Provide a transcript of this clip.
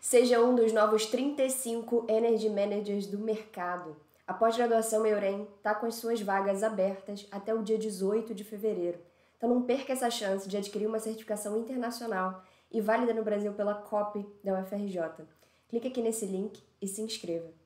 Seja um dos novos 35 Energy Managers do mercado. A pós-graduação Eurem está com as suas vagas abertas até o dia 18 de fevereiro. Então não perca essa chance de adquirir uma certificação internacional e válida no Brasil pela COP da UFRJ. Clique aqui nesse link e se inscreva.